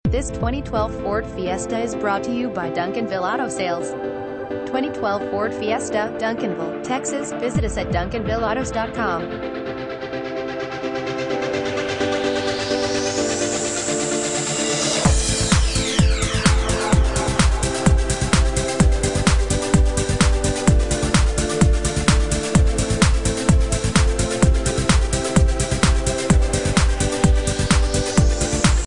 This 2012 Ford Fiesta is brought to you by Duncanville Auto Sales. 2012 Ford Fiesta, Duncanville, Texas. Visit us at duncanvilleautos.com.